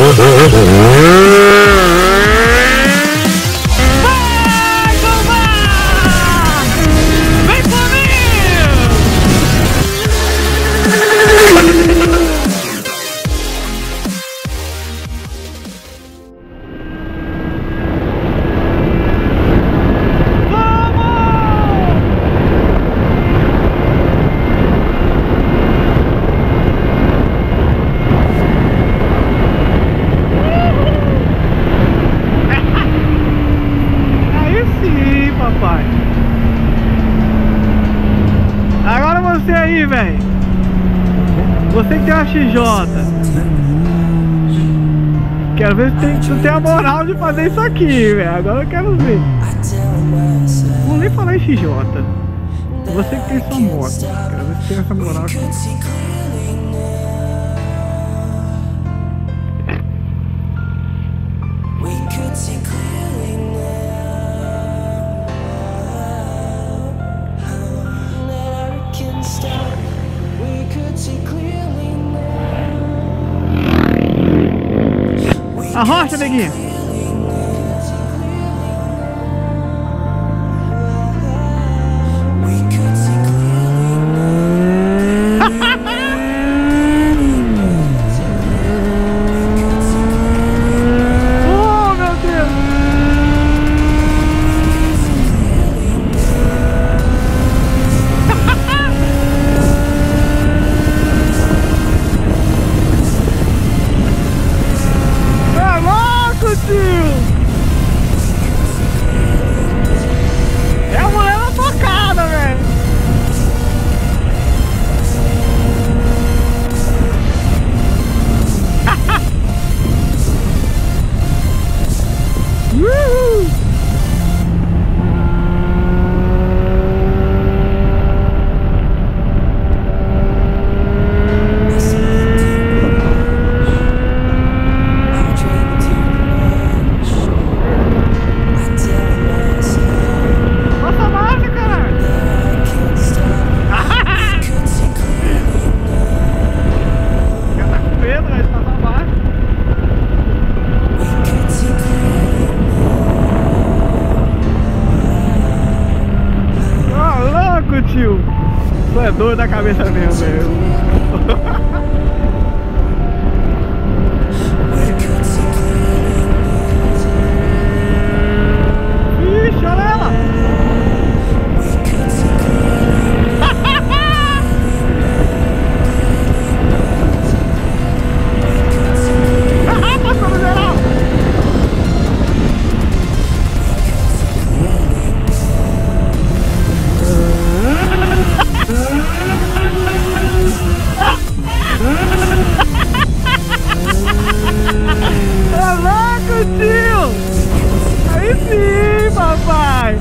Agora você aí, velho. Você que tem uma XJ. Quero ver se tu tem a moral de fazer isso aqui, velho. Agora eu quero ver. Não vou nem falar em XJ. Você que tem sua moto. Quero ver se tem essa moral aqui. Arrocha, neguinha. Oh, meu Deus. É a mulher na tocada, velho. Tio, tu é doido da cabeça mesmo, velho. Ixi, olha ela. Passou no geral. Aí sim, papai!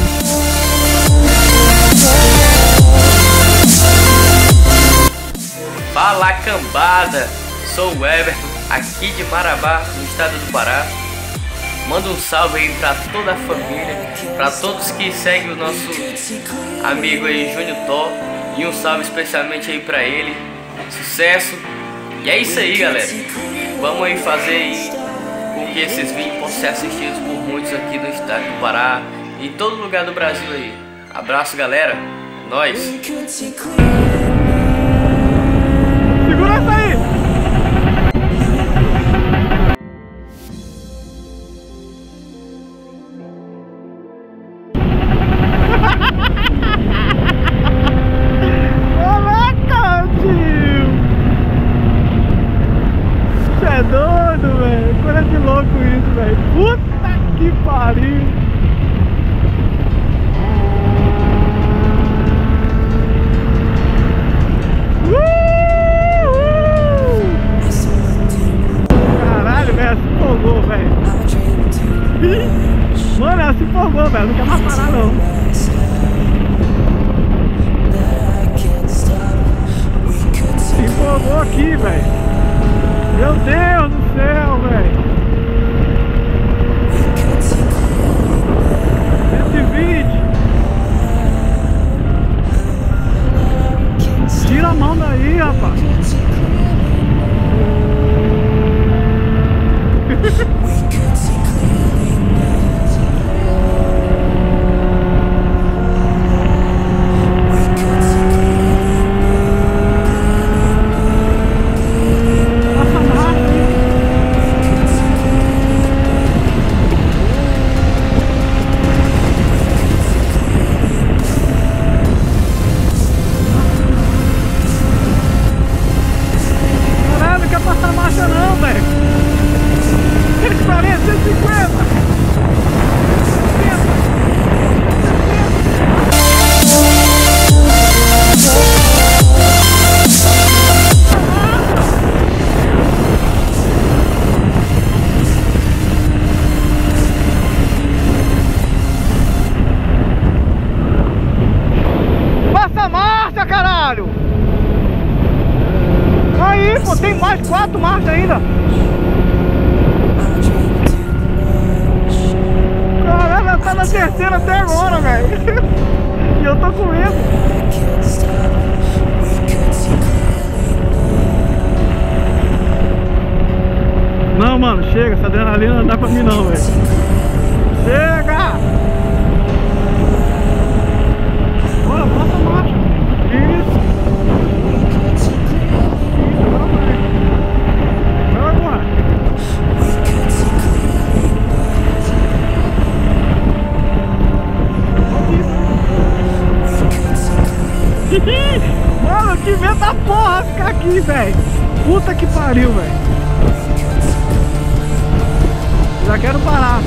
Fala, cambada! Sou o Everton, aqui de Marabá, no estado do Pará. Manda um salve aí pra toda a família, pra todos que seguem o nosso amigo aí, Júnior Tó. E um salve especialmente aí pra ele. Sucesso! E é isso aí, galera. Vamos aí fazer aí com que esses vídeos possam ser assistidos por muitos aqui do estado do Pará e em todo lugar do Brasil aí. Abraço, galera. É nóis. Segura essa aí. É doido, velho. Coisa de louco isso, velho. Puta que pariu. Caralho, velho. Ela se empolgou, velho. Mano, ela se empolgou, velho. Não quer mais parar, não. Se empolgou aqui, velho. Meu Deus do céu, velho. 120. Tira a mão daí, rapaz. caralho! Aí, pô, tem mais 4 marchas ainda. Caralho, tá na terceira até agora, velho. E eu tô com medo. Não, mano, chega. Essa adrenalina não dá pra mim não, velho. Chega! Bora, passa a marcha. Isso. Vai agora. Mano, que medo da porra ficar aqui, velho. Puta que pariu, velho. Já quero parar.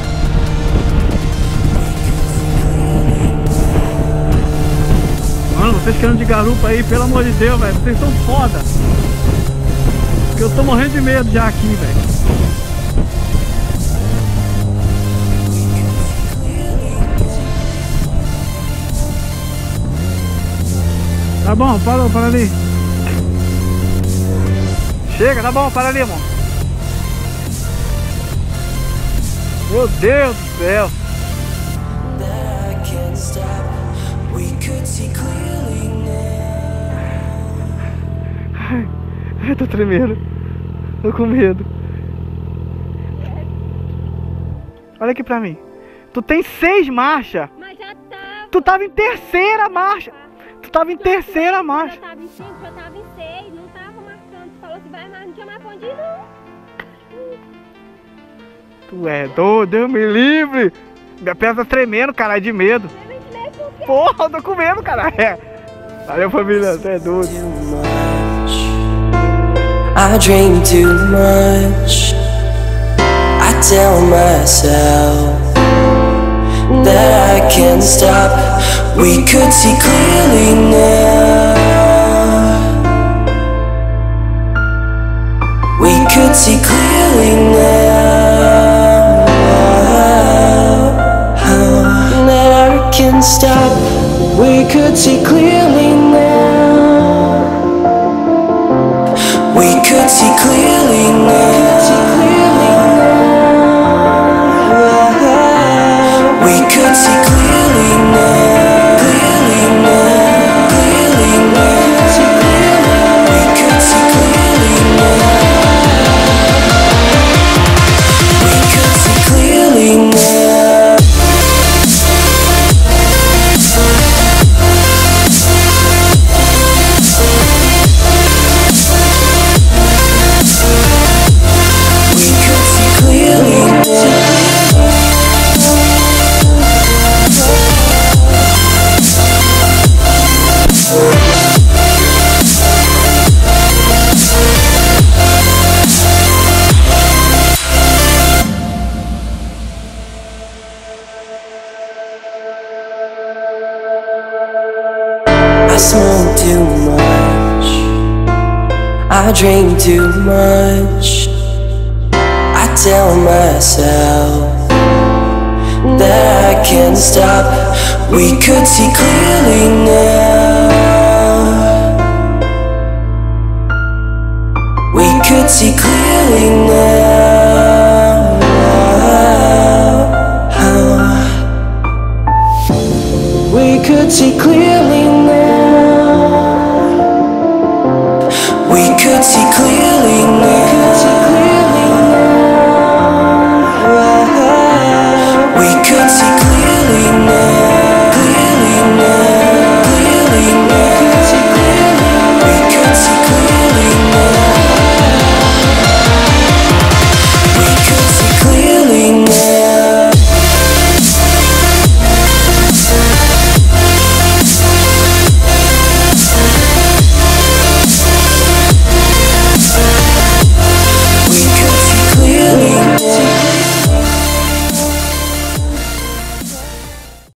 Mano, vocês que andam de garupa aí, pelo amor de Deus, velho. Vocês são foda. Porque eu tô morrendo de medo já aqui, velho. Tá bom, para ali. Chega, tá bom, para ali, irmão. Meu Deus do céu. Ai, tô tremendo. Tô com medo. Olha aqui pra mim. Tu tem 6 marchas. Mas já tava. Tu tava em terceira marcha. Tu tava em terceira marcha. Já tava em 5, já tava em 6. Não tava marcando. Tu falou que vai, mas não tinha mais onde ir, não. Tu é doido, Deus me livre. Minha perna tá tremendo, caralho, de medo. Porra, eu tô com medo, caralho. Valeu, família, você é doido. I dream too much. I tell myself that I can't stop. We could see clearly now. We could see clearly now. That I can't stop. We could see clearly now. We could see clearly now. We could see clearly now. Clearly now. Clearly now. We could see clearly now. We could see clearly now. I smoke too much. I drink too much. I tell myself that I can't stop. We could see clearly now. We could see clearly now. We could see clearly now.